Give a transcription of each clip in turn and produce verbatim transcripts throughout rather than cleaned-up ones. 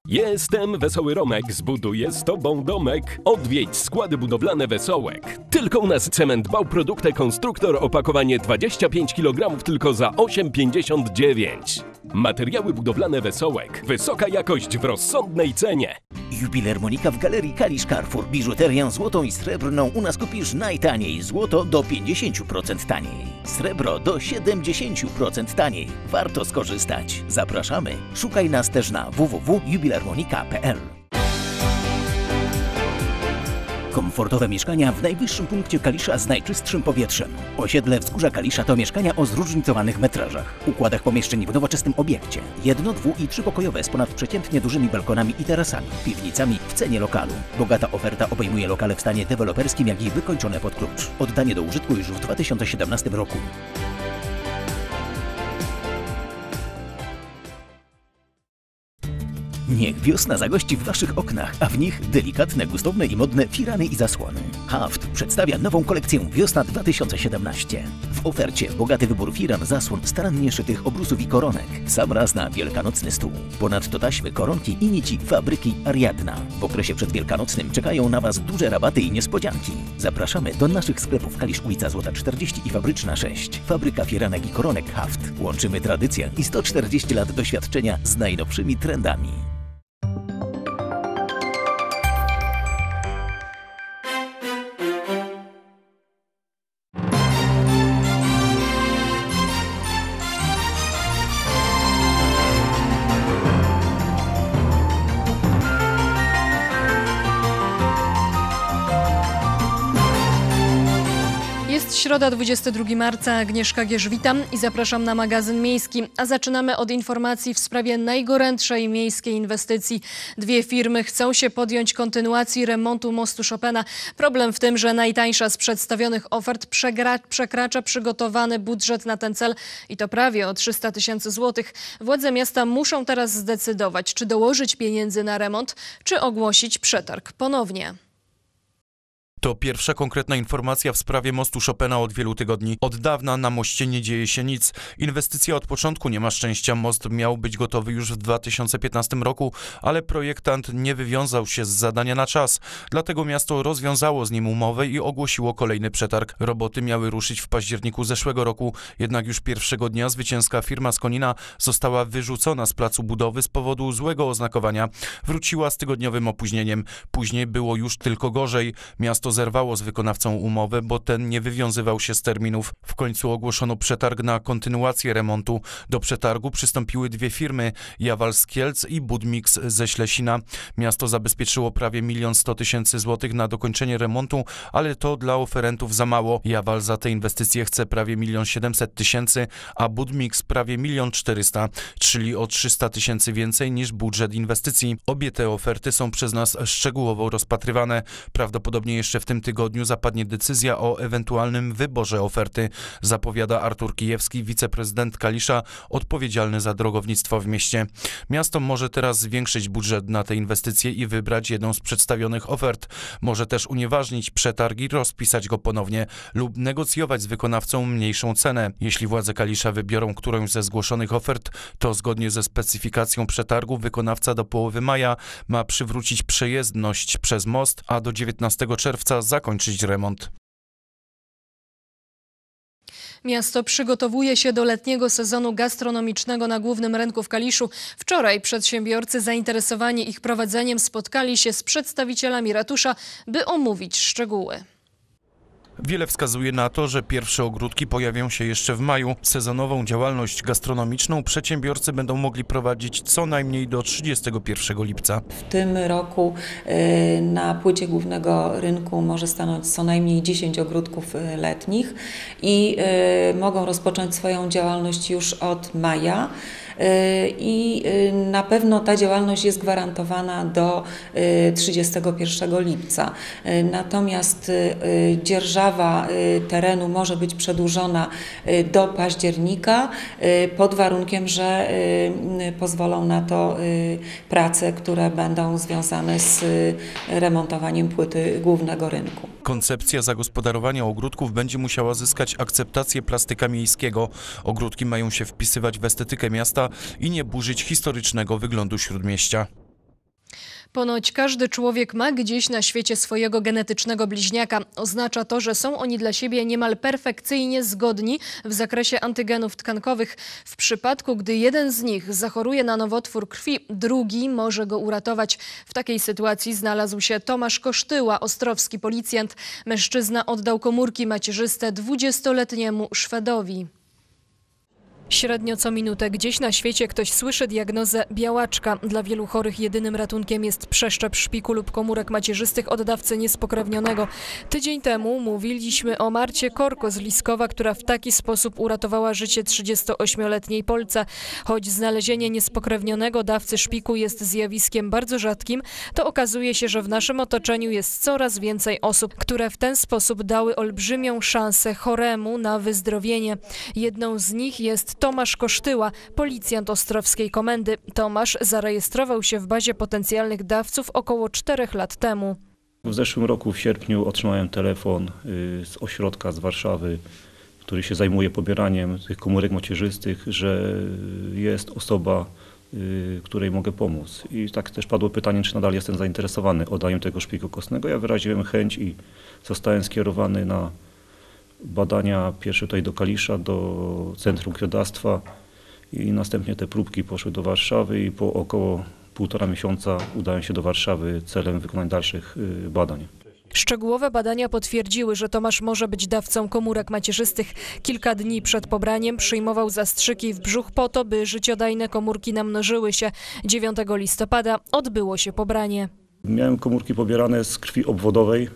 Jestem Wesoły Romek, zbuduję z tobą domek. Odwiedź składy budowlane Wesołek. Tylko u nas cement Bałprodukte Konstruktor, opakowanie dwadzieścia pięć kilogramów tylko za osiem pięćdziesiąt dziewięć. Materiały budowlane Wesołek. Wysoka jakość w rozsądnej cenie. Jubilermonika w Galerii Kalisz Carrefour. Biżuterię złotą i srebrną u nas kupisz najtaniej. Złoto do pięćdziesiąt procent taniej. Srebro do siedemdziesiąt procent taniej. Warto skorzystać. Zapraszamy. Szukaj nas też na w w w kropka jubilermonika kropka p l. Komfortowe mieszkania w najwyższym punkcie Kalisza z najczystszym powietrzem. Osiedle Wzgórza Kalisza to mieszkania o zróżnicowanych metrażach, układach pomieszczeń w nowoczesnym obiekcie. Jedno-, dwu- i trzypokojowe z ponadprzeciętnie dużymi balkonami i tarasami, piwnicami w cenie lokalu. Bogata oferta obejmuje lokale w stanie deweloperskim, jak i wykończone pod klucz. Oddanie do użytku już w dwa tysiące siedemnastym roku. Niech wiosna zagości w Waszych oknach, a w nich delikatne, gustowne i modne firany i zasłony. Haft przedstawia nową kolekcję Wiosna dwa tysiące siedemnaście. W ofercie bogaty wybór firan, zasłon, starannie szytych obrusów i koronek. W sam raz na wielkanocny stół. Ponadto taśmy, koronki i nici fabryki Ariadna. W okresie przedwielkanocnym czekają na Was duże rabaty i niespodzianki. Zapraszamy do naszych sklepów Kalisz, ulica Złota czterdzieści i Fabryczna sześć. Fabryka firanek i koronek Haft. Łączymy tradycję i sto czterdzieści lat doświadczenia z najnowszymi trendami. Środa, dwudziestego drugiego marca, Agnieszka Gierz, witam i zapraszam na magazyn miejski. A zaczynamy od informacji w sprawie najgorętszej miejskiej inwestycji. Dwie firmy chcą się podjąć kontynuacji remontu mostu Chopina. Problem w tym, że najtańsza z przedstawionych ofert przekracza przygotowany budżet na ten cel i to prawie o trzysta tysięcy złotych. Władze miasta muszą teraz zdecydować, czy dołożyć pieniędzy na remont, czy ogłosić przetarg ponownie. To pierwsza konkretna informacja w sprawie mostu Chopina od wielu tygodni. Od dawna na moście nie dzieje się nic. Inwestycja od początku nie ma szczęścia. Most miał być gotowy już w dwa tysiące piętnastym roku, ale projektant nie wywiązał się z zadania na czas. Dlatego miasto rozwiązało z nim umowę i ogłosiło kolejny przetarg. Roboty miały ruszyć w październiku zeszłego roku, jednak już pierwszego dnia zwycięska firma z Konina została wyrzucona z placu budowy z powodu złego oznakowania. Wróciła z tygodniowym opóźnieniem. Później było już tylko gorzej. Miasto zerwało z wykonawcą umowę, bo ten nie wywiązywał się z terminów. W końcu ogłoszono przetarg na kontynuację remontu. Do przetargu przystąpiły dwie firmy, Jawal z Kielc i Budmix ze Ślesina. Miasto zabezpieczyło prawie milion sto tysięcy złotych na dokończenie remontu, ale to dla oferentów za mało. Jawal za tę inwestycję chce prawie milion siedemset tysięcy, a Budmix prawie milion czterysta, czyli o trzysta tysięcy więcej niż budżet inwestycji. Obie te oferty są przez nas szczegółowo rozpatrywane. Prawdopodobnie jeszcze w tym tygodniu zapadnie decyzja o ewentualnym wyborze oferty, zapowiada Artur Kijewski, wiceprezydent Kalisza, odpowiedzialny za drogownictwo w mieście. Miasto może teraz zwiększyć budżet na te inwestycje i wybrać jedną z przedstawionych ofert. Może też unieważnić przetarg i rozpisać go ponownie lub negocjować z wykonawcą mniejszą cenę. Jeśli władze Kalisza wybiorą którąś ze zgłoszonych ofert, to zgodnie ze specyfikacją przetargu wykonawca do połowy maja ma przywrócić przejezdność przez most, a do dziewiętnastego czerwca zakończyć remont. Miasto przygotowuje się do letniego sezonu gastronomicznego na głównym rynku w Kaliszu. Wczoraj przedsiębiorcy zainteresowani ich prowadzeniem spotkali się z przedstawicielami ratusza, by omówić szczegóły. Wiele wskazuje na to, że pierwsze ogródki pojawią się jeszcze w maju. Sezonową działalność gastronomiczną przedsiębiorcy będą mogli prowadzić co najmniej do trzydziestego pierwszego lipca. W tym roku na płycie głównego rynku może stanąć co najmniej dziesięć ogródków letnich i mogą rozpocząć swoją działalność już od maja. I na pewno ta działalność jest gwarantowana do trzydziestego pierwszego lipca. Natomiast dzierżawa terenu może być przedłużona do października pod warunkiem, że pozwolą na to prace, które będą związane z remontowaniem płyty głównego rynku. Koncepcja zagospodarowania ogródków będzie musiała zyskać akceptację plastyka miejskiego. Ogródki mają się wpisywać w estetykę miasta i nie burzyć historycznego wyglądu śródmieścia. Ponoć każdy człowiek ma gdzieś na świecie swojego genetycznego bliźniaka. Oznacza to, że są oni dla siebie niemal perfekcyjnie zgodni w zakresie antygenów tkankowych. W przypadku, gdy jeden z nich zachoruje na nowotwór krwi, drugi może go uratować. W takiej sytuacji znalazł się Tomasz Kosztyła, ostrowski policjant. Mężczyzna oddał komórki macierzyste dwudziestoletniemu Szwedowi. Średnio co minutę gdzieś na świecie ktoś słyszy diagnozę białaczka. Dla wielu chorych jedynym ratunkiem jest przeszczep szpiku lub komórek macierzystych od dawcy niespokrewnionego. Tydzień temu mówiliśmy o Marcie Korko z Liskowa, która w taki sposób uratowała życie trzydziestoośmioletniej Polce. Choć znalezienie niespokrewnionego dawcy szpiku jest zjawiskiem bardzo rzadkim, to okazuje się, że w naszym otoczeniu jest coraz więcej osób, które w ten sposób dały olbrzymią szansę choremu na wyzdrowienie. Jedną z nich jest Tomasz Kosztyła, policjant Ostrowskiej Komendy. Tomasz zarejestrował się w bazie potencjalnych dawców około czterech lat temu. W zeszłym roku w sierpniu otrzymałem telefon z ośrodka z Warszawy, który się zajmuje pobieraniem tych komórek macierzystych, że jest osoba, której mogę pomóc. I tak też padło pytanie, czy nadal jestem zainteresowany oddaniem tego szpiku kostnego. Ja wyraziłem chęć i zostałem skierowany na badania pierwsze tutaj do Kalisza, do Centrum Krwiodawstwa i następnie te próbki poszły do Warszawy i po około półtora miesiąca udałem się do Warszawy celem wykonania dalszych badań. Szczegółowe badania potwierdziły, że Tomasz może być dawcą komórek macierzystych. Kilka dni przed pobraniem przyjmował zastrzyki w brzuch po to, by życiodajne komórki namnożyły się. dziewiątego listopada odbyło się pobranie. Miałem komórki pobierane z krwi obwodowej.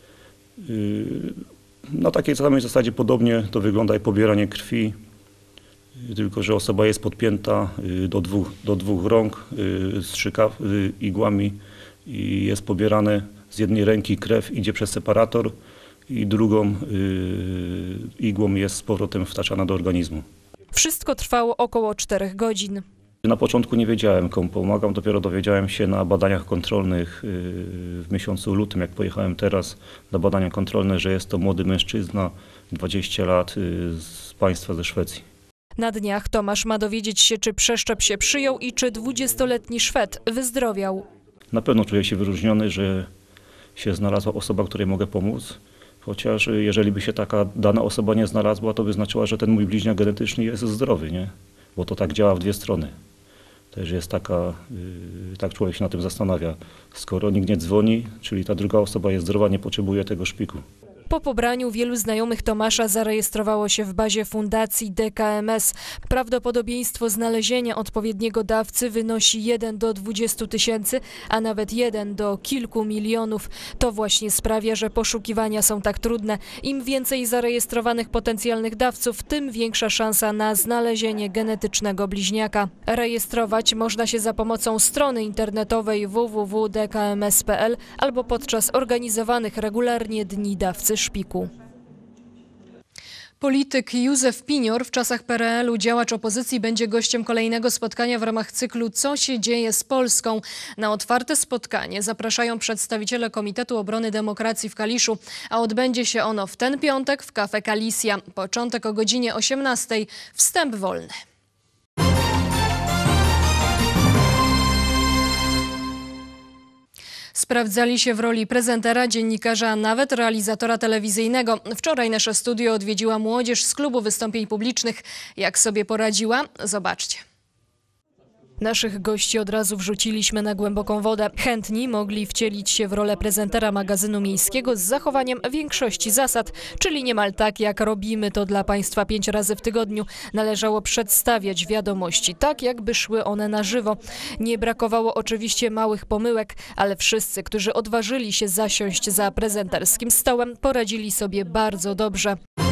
Na takiej samej zasadzie podobnie to wygląda jak pobieranie krwi, tylko że osoba jest podpięta do dwóch, do dwóch rąk strzyka igłami i jest pobierane z jednej ręki krew idzie przez separator i drugą igłą jest z powrotem wtaczana do organizmu. Wszystko trwało około czterech godzin. Na początku nie wiedziałem, komu pomagam, dopiero dowiedziałem się na badaniach kontrolnych w miesiącu lutym, jak pojechałem teraz na badania kontrolne, że jest to młody mężczyzna, dwadzieścia lat, z państwa ze Szwecji. Na dniach Tomasz ma dowiedzieć się, czy przeszczep się przyjął i czy dwudziestoletni Szwed wyzdrowiał. Na pewno czuję się wyróżniony, że się znalazła osoba, której mogę pomóc. Chociaż jeżeli by się taka dana osoba nie znalazła, to by znaczyła, że ten mój bliźniak genetyczny jest zdrowy, nie? Bo to tak działa w dwie strony. Też jest taka, yy, tak człowiek się na tym zastanawia. Skoro nikt nie dzwoni, czyli ta druga osoba jest zdrowa, nie potrzebuje tego szpiku. Po pobraniu wielu znajomych Tomasza zarejestrowało się w bazie fundacji D K M S. Prawdopodobieństwo znalezienia odpowiedniego dawcy wynosi jeden do dwudziestu tysięcy, a nawet jeden do kilku milionów. To właśnie sprawia, że poszukiwania są tak trudne. Im więcej zarejestrowanych potencjalnych dawców, tym większa szansa na znalezienie genetycznego bliźniaka. Rejestrować można się za pomocą strony internetowej w w w kropka d k m s kropka p l albo podczas organizowanych regularnie dni dawcy szpiku. Polityk Józef Pinior, w czasach P R L u działacz opozycji, będzie gościem kolejnego spotkania w ramach cyklu Co się dzieje z Polską? Na otwarte spotkanie zapraszają przedstawiciele Komitetu Obrony Demokracji w Kaliszu, a odbędzie się ono w ten piątek w Cafe Kalisja. Początek o godzinie osiemnastej. Wstęp wolny. Sprawdzali się w roli prezentera, dziennikarza, a nawet realizatora telewizyjnego. Wczoraj nasze studio odwiedziła młodzież z klubu wystąpień publicznych. Jak sobie poradziła? Zobaczcie. Naszych gości od razu wrzuciliśmy na głęboką wodę. Chętni mogli wcielić się w rolę prezentera magazynu miejskiego z zachowaniem większości zasad, czyli niemal tak, jak robimy to dla Państwa pięć razy w tygodniu. Należało przedstawiać wiadomości tak, jakby szły one na żywo. Nie brakowało oczywiście małych pomyłek, ale wszyscy, którzy odważyli się zasiąść za prezenterskim stołem, poradzili sobie bardzo dobrze.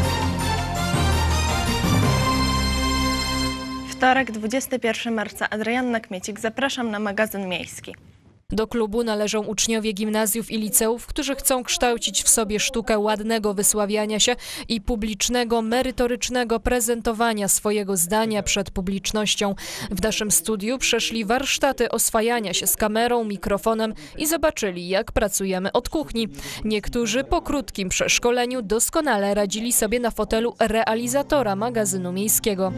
Wtorek, dwudziestego pierwszego marca. Adrianna Kmiecik. Zapraszam na magazyn miejski. Do klubu należą uczniowie gimnazjów i liceów, którzy chcą kształcić w sobie sztukę ładnego wysławiania się i publicznego, merytorycznego prezentowania swojego zdania przed publicznością. W naszym studiu przeszli warsztaty oswajania się z kamerą, mikrofonem i zobaczyli, jak pracujemy od kuchni. Niektórzy po krótkim przeszkoleniu doskonale radzili sobie na fotelu realizatora magazynu miejskiego.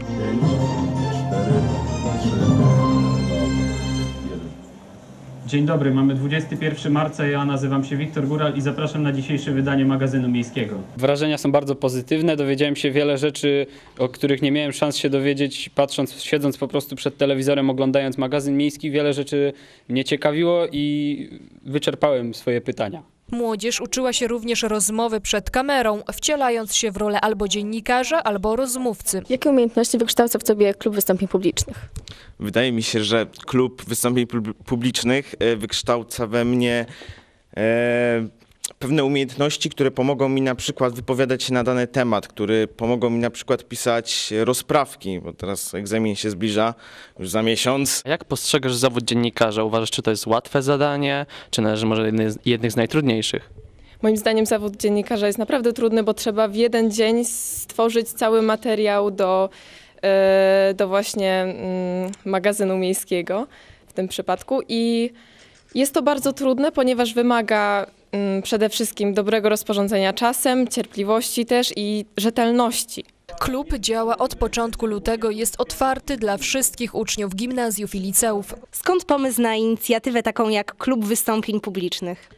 Dzień dobry, mamy dwudziestego pierwszego marca, ja nazywam się Wiktor Góral i zapraszam na dzisiejsze wydanie magazynu miejskiego. Wrażenia są bardzo pozytywne, dowiedziałem się wiele rzeczy, o których nie miałem szans się dowiedzieć, patrząc, siedząc po prostu przed telewizorem, oglądając magazyn miejski. Wiele rzeczy mnie ciekawiło i wyczerpałem swoje pytania. Młodzież uczyła się również rozmowy przed kamerą, wcielając się w rolę albo dziennikarza, albo rozmówcy. Jakie umiejętności wykształca w sobie klub wystąpień publicznych? Wydaje mi się, że klub wystąpień publicznych wykształca we mnie e, pewne umiejętności, które pomogą mi na przykład wypowiadać się na dany temat, które pomogą mi na przykład pisać rozprawki, bo teraz egzamin się zbliża już za miesiąc. Jak postrzegasz zawód dziennikarza? Uważasz, czy to jest łatwe zadanie, czy należy może jednych, jednych z najtrudniejszych? Moim zdaniem zawód dziennikarza jest naprawdę trudny, bo trzeba w jeden dzień stworzyć cały materiał do, do właśnie magazynu miejskiego w tym przypadku i jest to bardzo trudne, ponieważ wymaga przede wszystkim dobrego rozporządzenia czasem, cierpliwości też i rzetelności. Klub działa od początku lutego, jest otwarty dla wszystkich uczniów gimnazjów i liceów. Skąd pomysł na inicjatywę taką jak Klub Wystąpień Publicznych?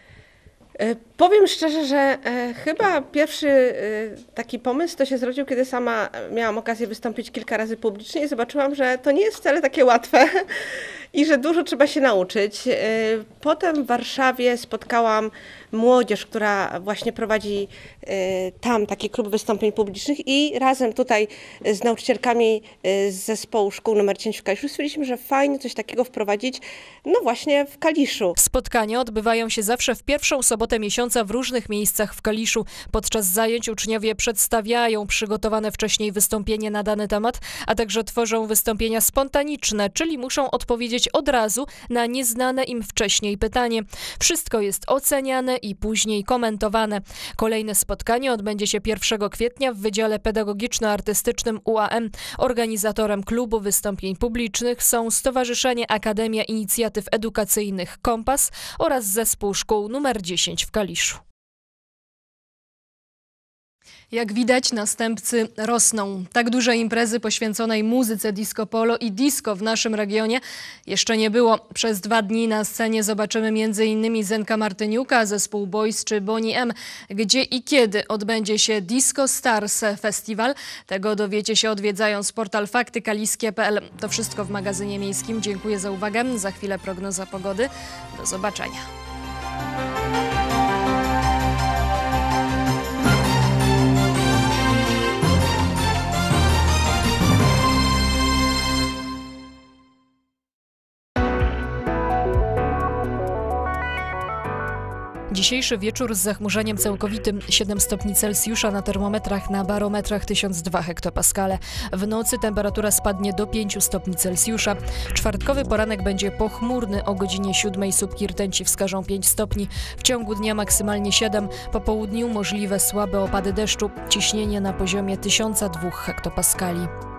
Powiem szczerze, że e, chyba pierwszy e, taki pomysł to się zrodził, kiedy sama miałam okazję wystąpić kilka razy publicznie i zobaczyłam, że to nie jest wcale takie łatwe i że dużo trzeba się nauczyć. E, potem w Warszawie spotkałam młodzież, która właśnie prowadzi e, tam taki klub wystąpień publicznych i razem tutaj z nauczycielkami z zespołu szkół numer dziesięć w Kaliszu stwierdziliśmy, że fajnie coś takiego wprowadzić, no właśnie w Kaliszu. Spotkania odbywają się zawsze w pierwszą sobotę miesiąca w różnych miejscach w Kaliszu. Podczas zajęć uczniowie przedstawiają przygotowane wcześniej wystąpienie na dany temat, a także tworzą wystąpienia spontaniczne, czyli muszą odpowiedzieć od razu na nieznane im wcześniej pytanie. Wszystko jest oceniane i później komentowane. Kolejne spotkanie odbędzie się pierwszego kwietnia w Wydziale Pedagogiczno-Artystycznym U A M. Organizatorem klubu wystąpień publicznych są Stowarzyszenie Akademia Inicjatyw Edukacyjnych Kompas oraz Zespół Szkół numer dziesięć w Kaliszu. Jak widać, następcy rosną. Tak duże imprezy poświęconej muzyce disco polo i disco w naszym regionie jeszcze nie było. Przez dwa dni na scenie zobaczymy między innymi Zenka Martyniuka, zespół Boys czy Bonnie M. Gdzie i kiedy odbędzie się Disco Stars Festival? Tego dowiecie się odwiedzając portal fakty kaliskie kropka p l. To wszystko w magazynie miejskim. Dziękuję za uwagę. Za chwilę prognoza pogody. Do zobaczenia. Dzisiejszy wieczór z zachmurzeniem całkowitym, siedem stopni Celsjusza na termometrach, na barometrach tysiąc dwa hektopaskale. W nocy temperatura spadnie do pięciu stopni Celsjusza. Czwartkowy poranek będzie pochmurny, o godzinie siódmej słupki rtęci wskażą pięć stopni. W ciągu dnia maksymalnie siedem, po południu możliwe słabe opady deszczu. Ciśnienie na poziomie tysiąc dwa hektopaskali.